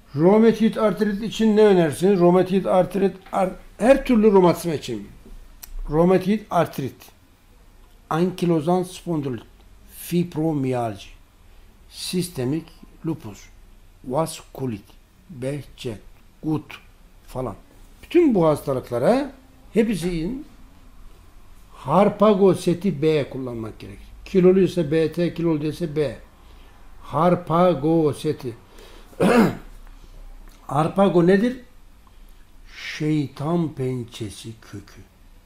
Romatoid artrit için ne önersiniz? Romatoid artrit her türlü romatizma için. Romatoid artrit, ankilozan spondilit, fibromiyalji, sistemik lupus, vaskülit, Behçet, gut falan. Bütün bu hastalıklara hepsinin Harpago seti B kullanmak gerekir. Kilolu ise BT, kilolu ise B. Harpago seti. Harpago nedir? Şeytan pençesi kökü.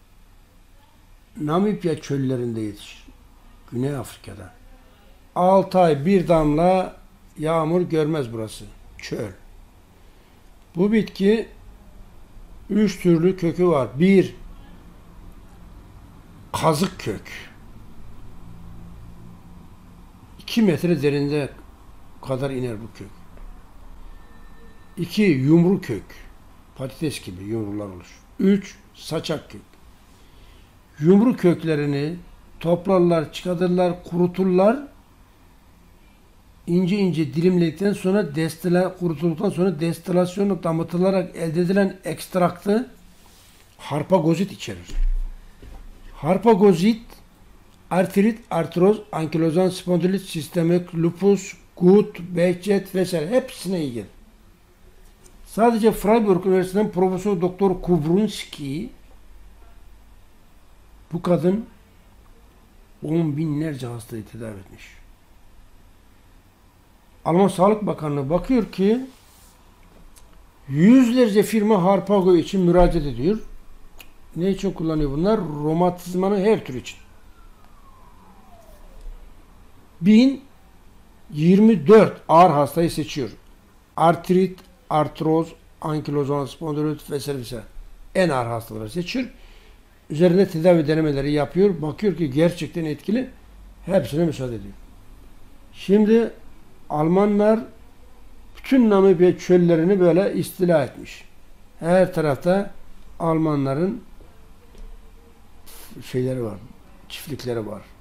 Namibya çöllerinde yetişir. Güney Afrika'da. 6 ay bir damla yağmur görmez burası. Çöl. Bu bitki 3 türlü kökü var. 1. Kazık kök. 2 metre derinde kadar iner bu kök. 2. Yumru kök. Patates gibi yumrular olur. 3. Saçak kök. Yumru köklerini toplarlar, çıkartırlar, kuruturlar. İnce ince dilimledikten sonra kurutulduktan sonra destilasyonu damıtılarak elde edilen ekstraktı harpagozit içerir. Harpagozit, artrit, artroz, ankilozan spondilit, sistemik lupus, gut, Behçet vesaire hepsine iyi gelir. Sadece Freiburg Üniversitesi'nden Profesör Doktor Kubrunski, bu kadın 10 binlerce hastayı tedavi etmiş. Alman Sağlık Bakanlığı bakıyor ki yüzlerce firma Harpago için müracaat ediyor. Ne için kullanıyor bunlar? Romatizmanın her türü için. 1024 ağır hastayı seçiyor. Artrit, artroz, ankilozan spondilit vesaire. En ağır hastaları seçiyor. Üzerinde tedavi denemeleri yapıyor. Bakıyor ki gerçekten etkili. Hepsine müsaade ediyor. Şimdi Almanlar bütün Namibya çöllerini böyle istila etmiş. Her tarafta Almanların şeyleri var, çiftlikleri var.